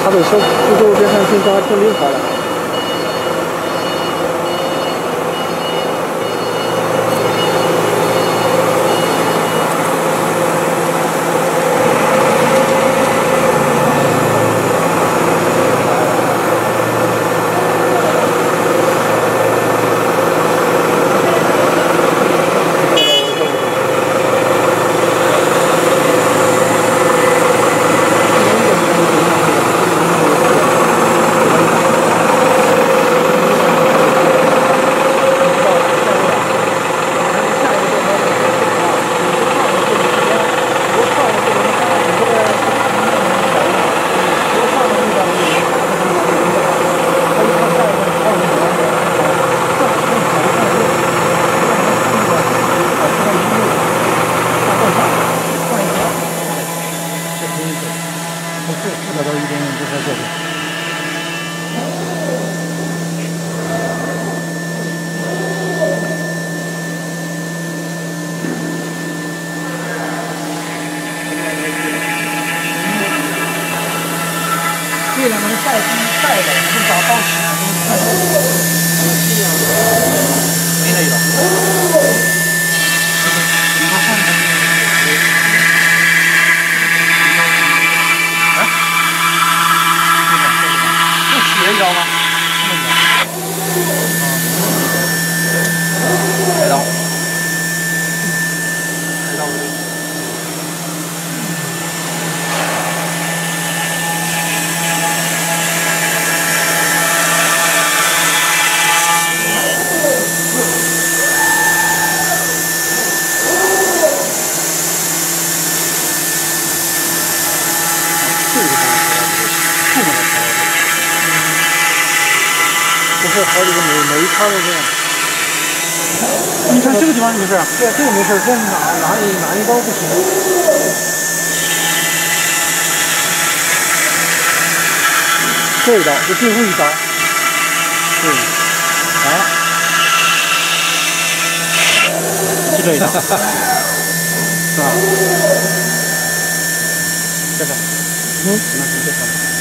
它的小指头这还挺长，挺灵活的。 为了能带的，能找到起来，没那一种。你看看看。啊？这斜一刀吗？开刀。开刀。 不是好几个每一茬都这样。你看这个地方没事，对，这个没事，这哪一刀不行？这一刀就最后一刀。对，啊，就这一刀，是吧？这个，那是这个。